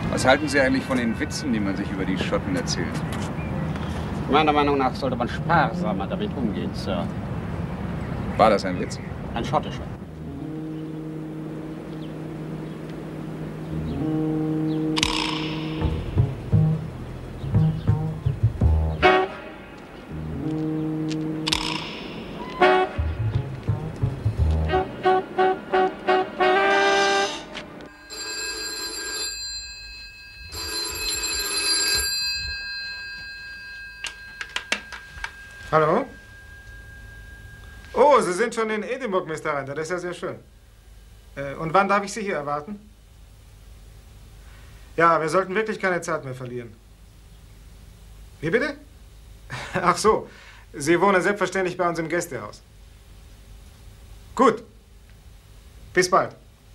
Was halten Sie eigentlich von den Witzen, die man sich über die Schotten erzählt? Meiner Meinung nach sollte man sparsamer damit umgehen, Sir. War das ein Witz? Ein schottischer. Hallo? Oh, Sie sind schon in Edinburgh, Mr. Render. Das ist ja sehr schön. Und wann darf ich Sie hier erwarten? Ja, wir sollten wirklich keine Zeit mehr verlieren. Wie bitte? Ach so, Sie wohnen selbstverständlich bei uns im Gästehaus. Gut. Bis bald.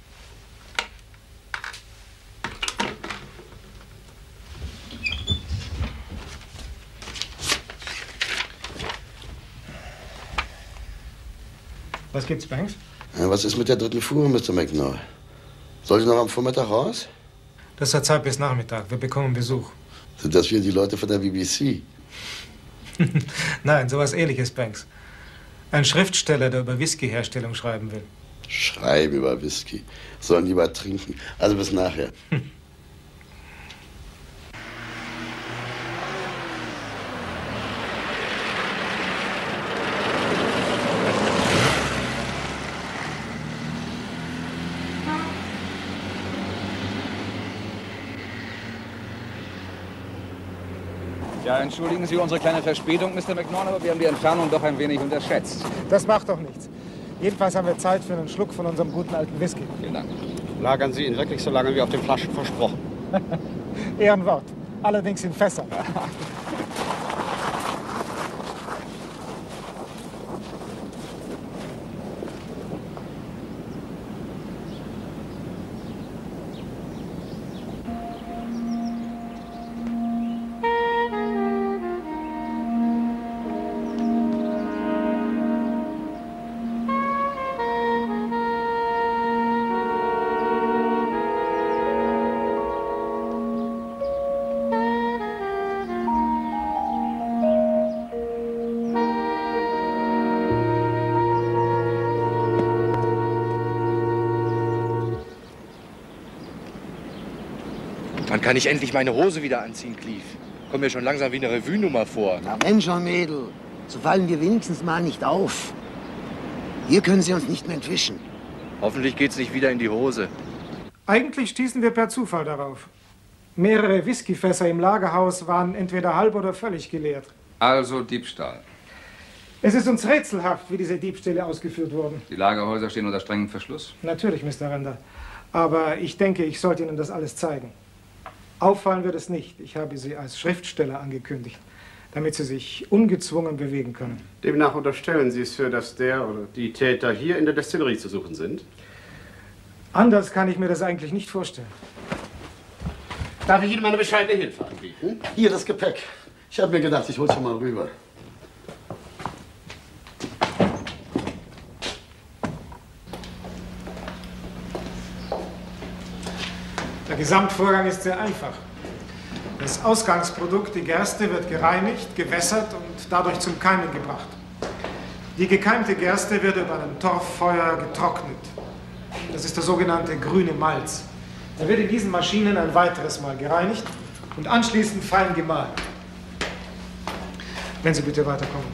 Was gibt's, Banks? Ja, was ist mit der dritten Fuhre, Mr. McNall? Soll ich noch am Vormittag raus? Das hat Zeit bis Nachmittag. Wir bekommen Besuch. Sind das wieder die Leute von der BBC? Nein, sowas Ähnliches, Banks. Ein Schriftsteller, der über Whisky-Herstellung schreiben will. Schreiben über Whisky. Sollen lieber trinken. Also bis nachher. Ja, entschuldigen Sie unsere kleine Verspätung, Mr. McNall, aber wir haben die Entfernung doch ein wenig unterschätzt. Das macht doch nichts. Jedenfalls haben wir Zeit für einen Schluck von unserem guten alten Whisky. Vielen Dank. Lagern Sie ihn wirklich so lange wie auf den Flaschen versprochen. Ehrenwort. Allerdings in Fässern. Wann kann ich endlich meine Hose wieder anziehen, Cleve? Kommt mir schon langsam wie eine Revue-Nummer vor. Na wenn schon, Mädel. So fallen wir wenigstens mal nicht auf. Hier können Sie uns nicht mehr entwischen. Hoffentlich geht's nicht wieder in die Hose. Eigentlich stießen wir per Zufall darauf. Mehrere Whiskyfässer im Lagerhaus waren entweder halb oder völlig geleert. Also Diebstahl. Es ist uns rätselhaft, wie diese Diebstähle ausgeführt wurden. Die Lagerhäuser stehen unter strengem Verschluss. Natürlich, Mr. Render. Aber ich denke, ich sollte Ihnen das alles zeigen. Auffallen wird es nicht. Ich habe Sie als Schriftsteller angekündigt, damit Sie sich ungezwungen bewegen können. Demnach unterstellen Sie es für, dass der oder die Täter hier in der Destillerie zu suchen sind? Anders kann ich mir das eigentlich nicht vorstellen. Darf ich Ihnen meine bescheidene Hilfe anbieten? Hier das Gepäck. Ich habe mir gedacht, ich hol's schon mal rüber. Der Gesamtvorgang ist sehr einfach. Das Ausgangsprodukt, die Gerste, wird gereinigt, gewässert und dadurch zum Keimen gebracht. Die gekeimte Gerste wird über einem Torffeuer getrocknet. Das ist der sogenannte grüne Malz. Er wird in diesen Maschinen ein weiteres Mal gereinigt und anschließend fein gemahlen. Wenn Sie bitte weiterkommen.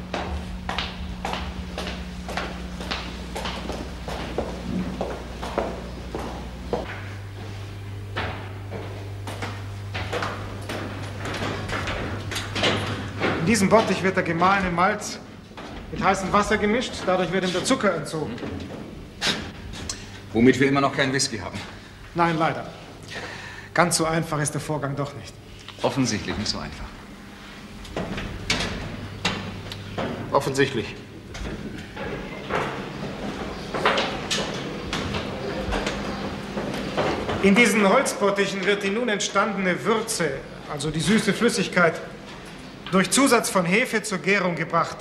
In diesem Bottich wird der gemahlene Malz mit heißem Wasser gemischt. Dadurch wird ihm der Zucker entzogen. Womit wir immer noch keinen Whisky haben. Nein, leider. Ganz so einfach ist der Vorgang doch nicht. Offensichtlich nicht so einfach. Offensichtlich. In diesen Holzbottichen wird die nun entstandene Würze, also die süße Flüssigkeit, durch Zusatz von Hefe zur Gärung gebracht.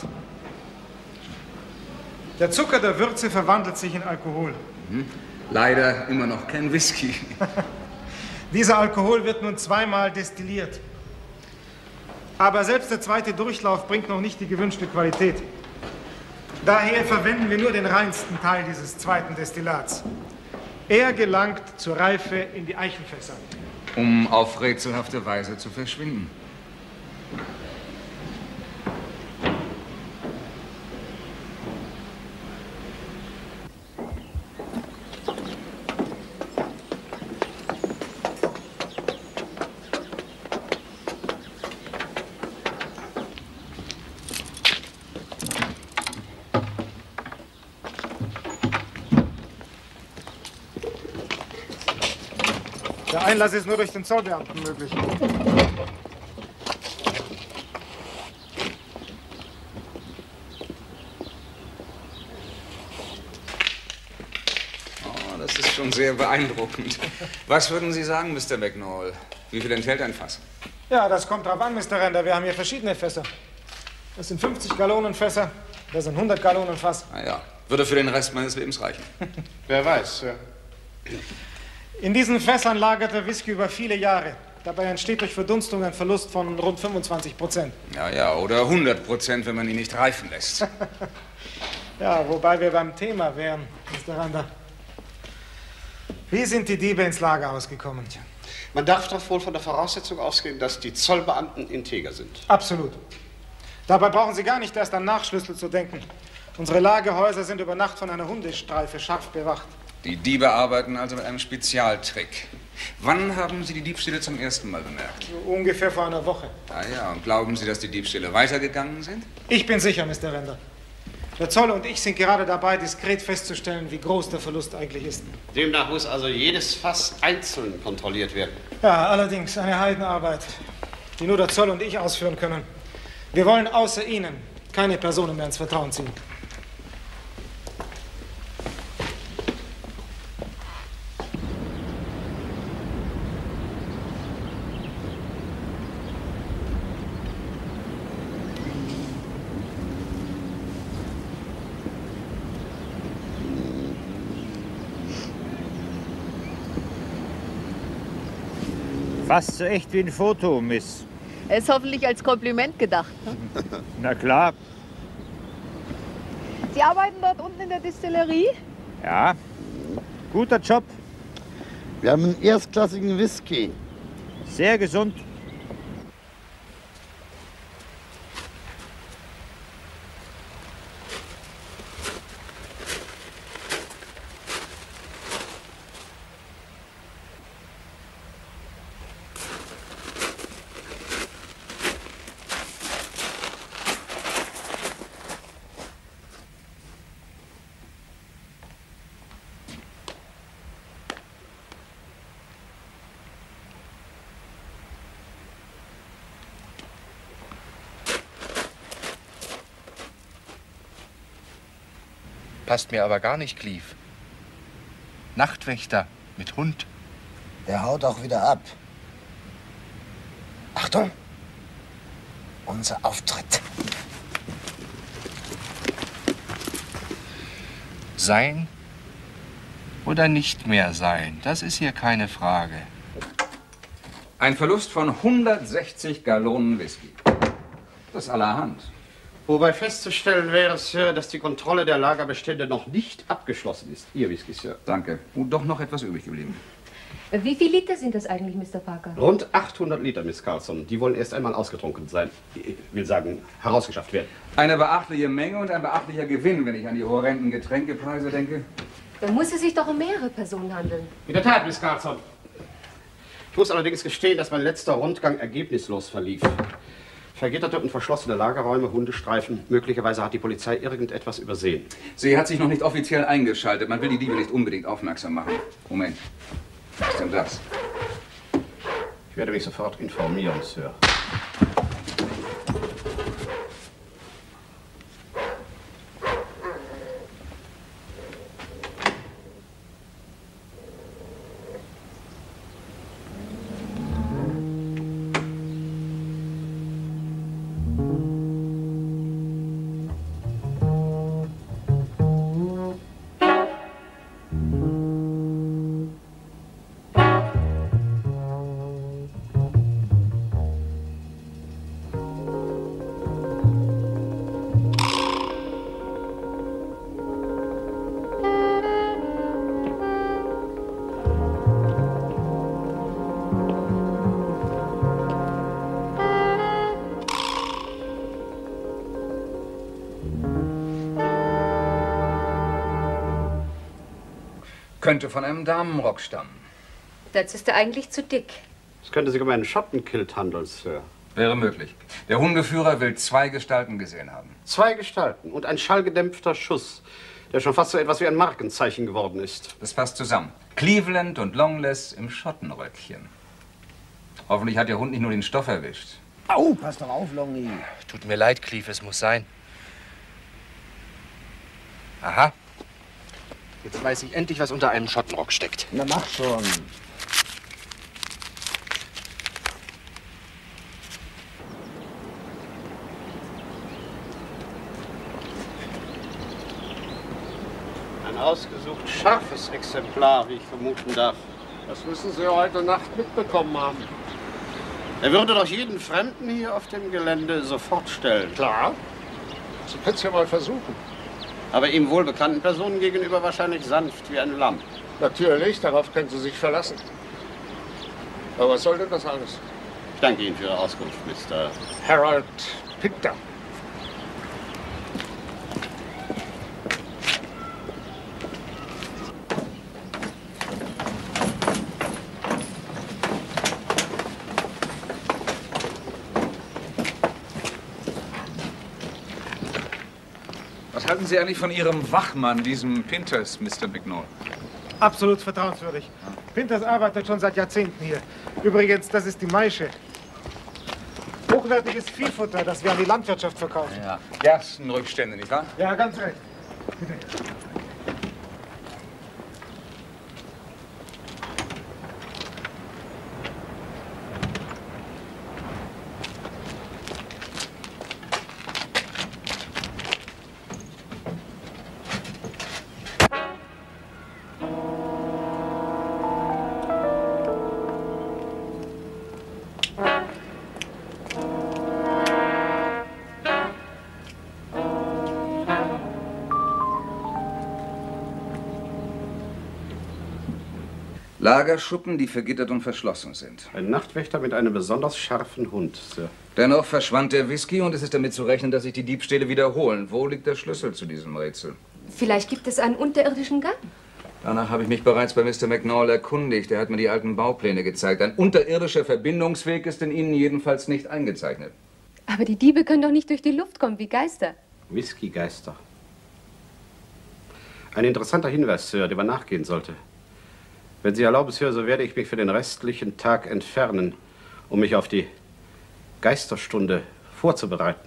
Der Zucker der Würze verwandelt sich in Alkohol. Leider immer noch kein Whisky. Dieser Alkohol wird nun zweimal destilliert. Aber selbst der zweite Durchlauf bringt noch nicht die gewünschte Qualität. Daher verwenden wir nur den reinsten Teil dieses zweiten Destillats. Er gelangt zur Reife in die Eichenfässer. Um auf rätselhafte Weise zu verschwinden. Der Einlass ist nur durch den Zollbeamten möglich. Oh, das ist schon sehr beeindruckend. Was würden Sie sagen, Mr. McNall? Wie viel enthält ein Fass? Ja, das kommt drauf an, Mr. Render. Wir haben hier verschiedene Fässer. Das sind 50 Gallonen Fässer, das sind 100 Gallonen Fass. Na ja, würde für den Rest meines Lebens reichen. Wer weiß, Sir. In diesen Fässern lagert der Whisky über viele Jahre. Dabei entsteht durch Verdunstung ein Verlust von rund 25%. Ja, oder 100%, wenn man ihn nicht reifen lässt. Ja, wobei wir beim Thema wären, Mr. Render. Wie sind die Diebe ins Lager ausgekommen? Man darf doch wohl von der Voraussetzung ausgehen, dass die Zollbeamten integer sind. Absolut. Dabei brauchen Sie gar nicht erst an Nachschlüssel zu denken. Unsere Lagerhäuser sind über Nacht von einer Hundestreife scharf bewacht. Die Diebe arbeiten also mit einem Spezialtrick. Wann haben Sie die Diebstähle zum ersten Mal bemerkt? So ungefähr vor einer Woche. Ah ja, und glauben Sie, dass die Diebstähle weitergegangen sind? Ich bin sicher, Mr. Render. Der Zoll und ich sind gerade dabei, diskret festzustellen, wie groß der Verlust eigentlich ist. Demnach muss also jedes Fass einzeln kontrolliert werden. Ja, allerdings eine Heidenarbeit, die nur der Zoll und ich ausführen können. Wir wollen außer Ihnen keine Personen mehr ins Vertrauen ziehen. Fast so echt wie ein Foto, Miss. Er ist hoffentlich als Kompliment gedacht. Ne? Na klar. Sie arbeiten dort unten in der Distillerie? Ja, guter Job. Wir haben einen erstklassigen Whisky. Sehr gesund. Passt mir aber gar nicht, Cleve. Nachtwächter mit Hund. Der haut auch wieder ab. Achtung! Unser Auftritt. Sein oder nicht mehr sein, das ist hier keine Frage. Ein Verlust von 160 Gallonen Whisky. Das ist allerhand. Wobei festzustellen wäre, Sir, dass die Kontrolle der Lagerbestände noch nicht abgeschlossen ist. Ihr Whisky, Sir. Danke. Und doch noch etwas übrig geblieben. Wie viel Liter sind das eigentlich, Mr. Parker? Rund 800 Liter, Miss Carlson. Die wollen erst einmal ausgetrunken sein. Ich will sagen, herausgeschafft werden. Eine beachtliche Menge und ein beachtlicher Gewinn, wenn ich an die horrenden Getränkepreise denke. Dann muss es sich doch um mehrere Personen handeln. In der Tat, Miss Carlson. Ich muss allerdings gestehen, dass mein letzter Rundgang ergebnislos verlief. Vergitterte und verschlossene Lagerräume, Hundestreifen. Möglicherweise hat die Polizei irgendetwas übersehen. Sie hat sich noch nicht offiziell eingeschaltet. Man will die Diebe nicht unbedingt aufmerksam machen. Moment. Was ist denn das? Ich werde mich sofort informieren, Sir. Könnte von einem Damenrock stammen. Dazu ist er eigentlich zu dick. Es könnte sich um einen Schottenkilt handeln, Sir. Wäre möglich. Der Hundeführer will 2 Gestalten gesehen haben. 2 Gestalten und ein schallgedämpfter Schuss, der schon fast so etwas wie ein Markenzeichen geworden ist. Das passt zusammen. Cleveland und Longless im Schottenröckchen. Hoffentlich hat der Hund nicht nur den Stoff erwischt. Au, pass doch auf, Longy. Tut mir leid, Cleve, es muss sein. Aha. Jetzt weiß ich endlich, was unter einem Schottenrock steckt. Na, mach schon. Ein ausgesucht scharfes Exemplar, wie ich vermuten darf. Das müssen Sie heute Nacht mitbekommen haben. Er würde doch jeden Fremden hier auf dem Gelände sofort stellen. Klar. Sie können es ja mal versuchen. Aber ihm wohlbekannten Personen gegenüber wahrscheinlich sanft wie ein Lamm. Natürlich, darauf können Sie sich verlassen. Aber was soll denn das alles? Ich danke Ihnen für Ihre Auskunft, Mr. Harold Pinter. Was halten Sie eigentlich von Ihrem Wachmann, diesem Pinters, Mr. McNall? Absolut vertrauenswürdig. Pinters arbeitet schon seit Jahrzehnten hier. Übrigens, das ist die Maische. Hochwertiges Viehfutter, das wir an die Landwirtschaft verkaufen. Ja. Gerstenrückstände, nicht wahr? Ja, ganz recht. Bitte. Lagerschuppen, die vergittert und verschlossen sind. Ein Nachtwächter mit einem besonders scharfen Hund, Sir. Dennoch verschwand der Whisky und es ist damit zu rechnen, dass sich die Diebstähle wiederholen. Wo liegt der Schlüssel zu diesem Rätsel? Vielleicht gibt es einen unterirdischen Gang. Danach habe ich mich bereits bei Mr. McNall erkundigt. Er hat mir die alten Baupläne gezeigt. Ein unterirdischer Verbindungsweg ist in ihnen jedenfalls nicht eingezeichnet. Aber die Diebe können doch nicht durch die Luft kommen wie Geister. Whiskygeister. Ein interessanter Hinweis, Sir, dem man nachgehen sollte. Wenn Sie erlauben, Sir, so werde ich mich für den restlichen Tag entfernen, um mich auf die Geisterstunde vorzubereiten.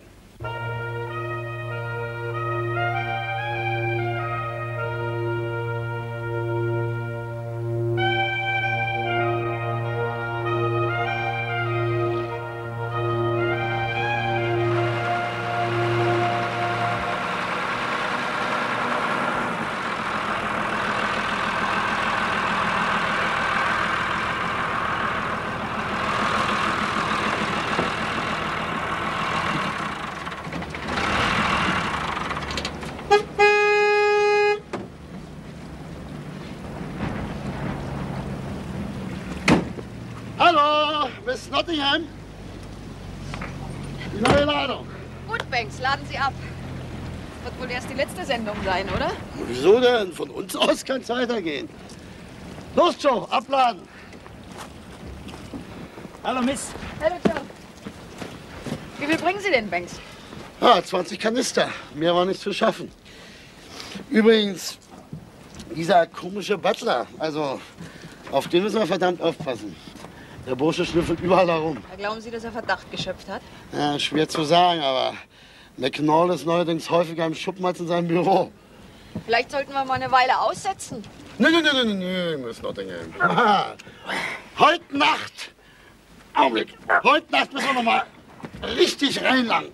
Hallo, Miss Nottingham. Die neue Ladung. Gut, Banks, laden Sie ab. Wird wohl erst die letzte Sendung sein, oder? Wieso denn? Von uns aus kann es weitergehen. Los, Joe, abladen. Hallo, Miss. Hallo, Joe. Wie viel bringen Sie denn, Banks? Ah, 20 Kanister. Mehr war nicht zu schaffen. Übrigens, dieser komische Butler, also auf den müssen wir verdammt aufpassen. Der Bursche schnüffelt überall herum. Glauben Sie, dass er Verdacht geschöpft hat? Ja, schwer zu sagen, aber McNall ist neuerdings häufiger im Schuppen als in seinem Büro. Vielleicht sollten wir mal eine Weile aussetzen. Nee, Miss Nottingham. Aha. Heute Nacht, Augenblick, heute Nacht müssen wir noch mal richtig reinlangen.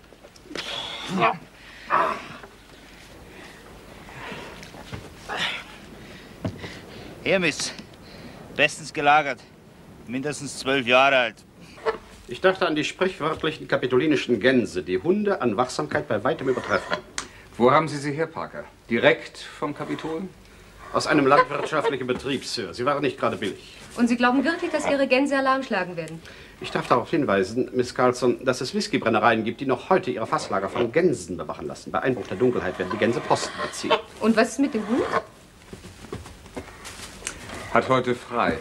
Hier, Miss. Bestens gelagert. Mindestens 12 Jahre alt. Ich dachte an die sprichwörtlichen kapitolinischen Gänse, die Hunde an Wachsamkeit bei weitem übertreffen. Wo haben Sie sie her, Parker? Direkt vom Kapitol? Aus einem landwirtschaftlichen Betrieb, Sir. Sie waren nicht gerade billig. Und Sie glauben wirklich, dass Ihre Gänse Alarm schlagen werden? Ich darf darauf hinweisen, Miss Carlson, dass es Whiskybrennereien gibt, die noch heute ihre Fasslager von Gänsen bewachen lassen. Bei Einbruch der Dunkelheit werden die Gänse Posten beziehen. Und was ist mit dem Hund? Hat heute frei.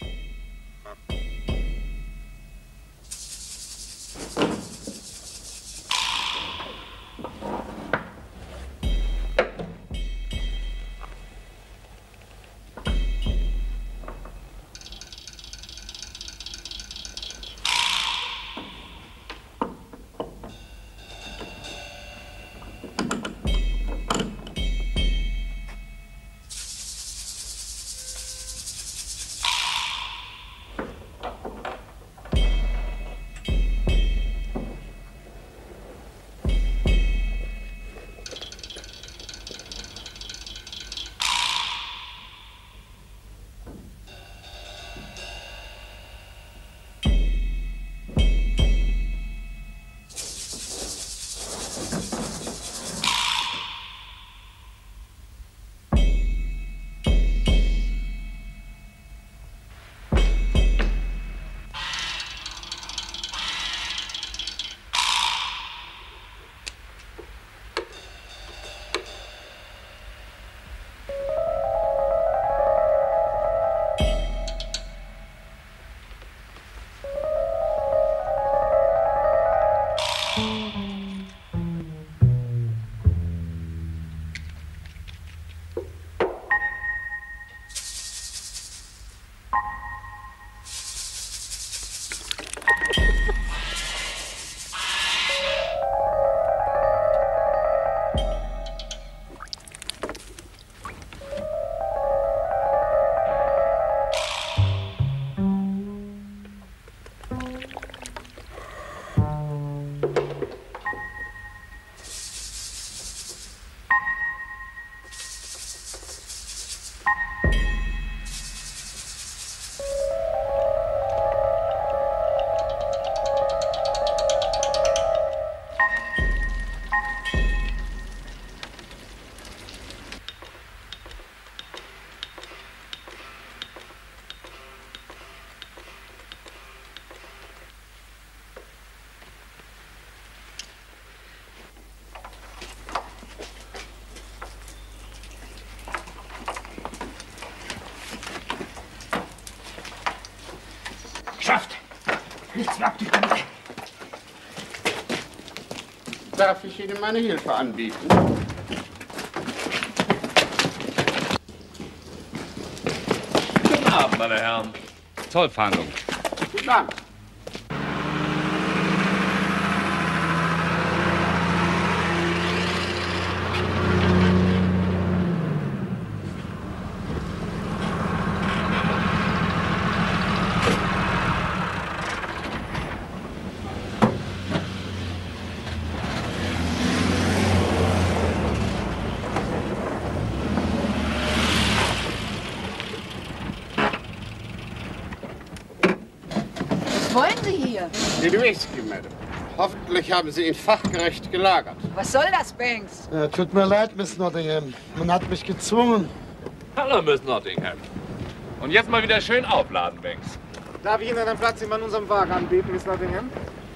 Nichts mehr abgekommen. Darf ich Ihnen meine Hilfe anbieten? Guten Abend, meine Herren. Zollfahndung. Guten Abend. Wollen Sie hier? Den Whisky, Madame. Hoffentlich haben Sie ihn fachgerecht gelagert. Was soll das, Banks? Tut mir leid, Miss Nottingham. Man hat mich gezwungen. Hallo, Miss Nottingham. Und jetzt mal wieder schön aufladen, Banks. Darf ich Ihnen einen Platz in unserem Wagen anbieten, Miss Nottingham?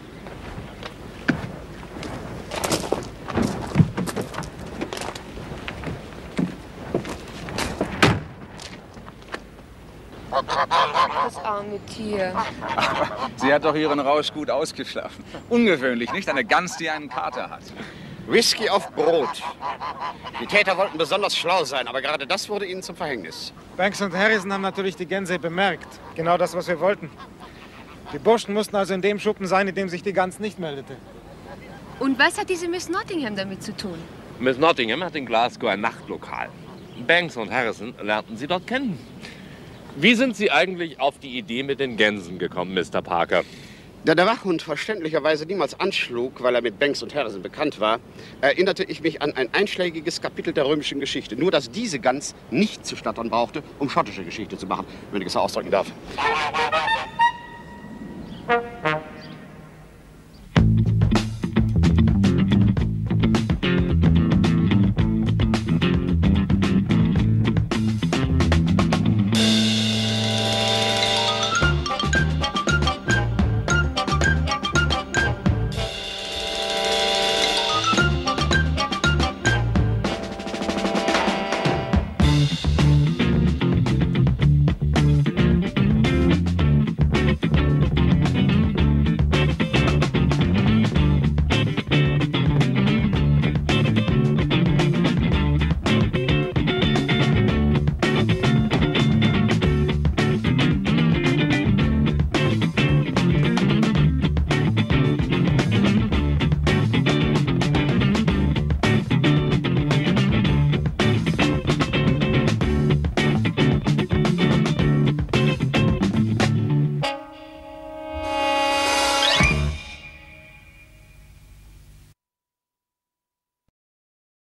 Das arme Tier. Sie hat doch ihren Rausch gut ausgeschlafen. Ungewöhnlich, nicht? Eine Gans, die einen Kater hat. Whisky auf Brot. Die Täter wollten besonders schlau sein, aber gerade das wurde ihnen zum Verhängnis. Banks und Harrison haben natürlich die Gänse bemerkt. Genau das, was wir wollten. Die Burschen mussten also in dem Schuppen sein, in dem sich die Gans nicht meldete. Und was hat diese Miss Nottingham damit zu tun? Miss Nottingham hat in Glasgow ein Nachtlokal. Banks und Harrison lernten sie dort kennen. Wie sind Sie eigentlich auf die Idee mit den Gänsen gekommen, Mr. Parker? Da der Wachhund verständlicherweise niemals anschlug, weil er mit Banks und Harrison bekannt war, erinnerte ich mich an ein einschlägiges Kapitel der römischen Geschichte. Nur, dass diese Gans nicht zu stottern brauchte, um schottische Geschichte zu machen, wenn ich es so ausdrücken darf.